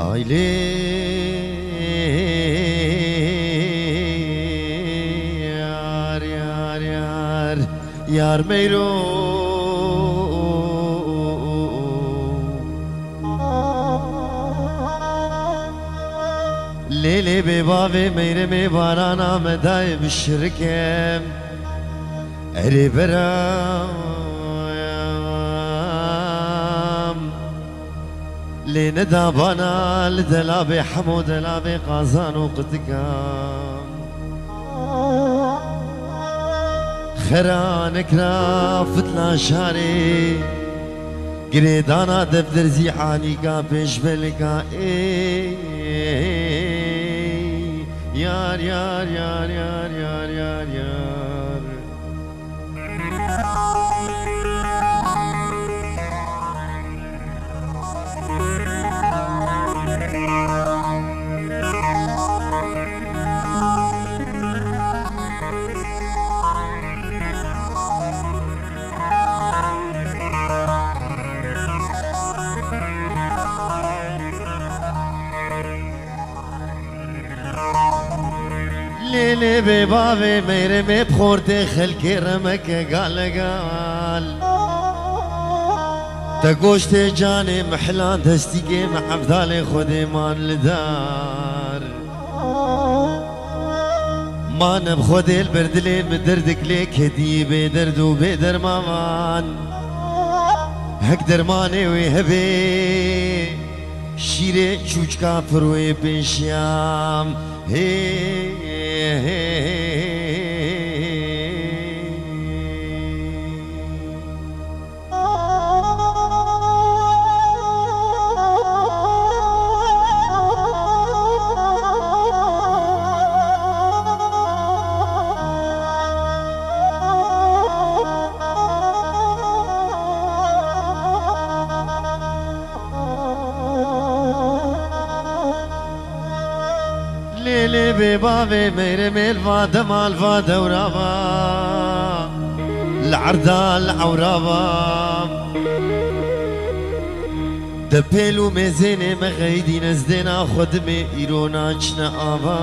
آیلی یار یار یار یار میرو لیلی به باوی میره می بارانا مدای بشرکم اری برام لین دابانا لدلا به حمود لا به قازان و قدقام خرانك رافت لا شاري قريدانا دفتر زيحاني قابش بلقا يار يار يار يار يار يار يار لیلی به باوی میره می بخورده خلکی رمک قال قال تا گوشت جان محلان دستی که محفظال خود مان لدار ما نبخود البردلی بدردك ليك هدي بدرد وبدر مامان هك درماني ويهبي شيري چوچ كافر ويبشيام لیلی به باوی میره میل فاده مال فاده ورابا العردال عورابا دپیلو مزینه مغیدی نزدینا خود می ایرونا چنا آبا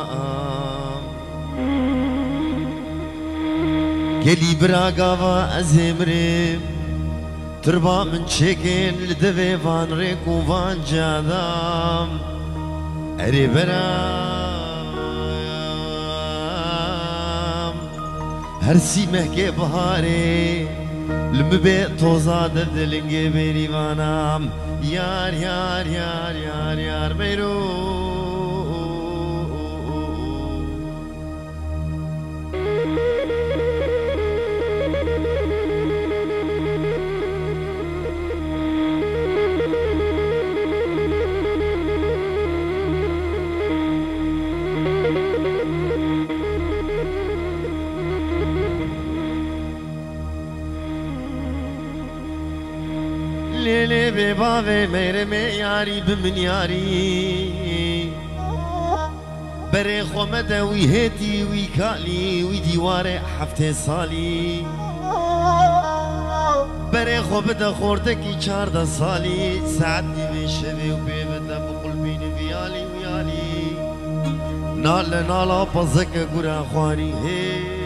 گلی براغاوا ازمریم تربا من چکین لدوی وان ریکو وان جادام اری برام هرسی مهکه بهاره لمبه توزا دلنگه بریوانم یار یار یار یار یار میرو لیلی به باوی میره می یاری بمن یاری بره خومده وی هیتی وی کالی وی دیوار هفته سالی بره خوبده خورده کی 14 سالی ساعت دیوی شوی و بیبده بقل بین ویالی ویالی نال نالا پزک گره خوانی هی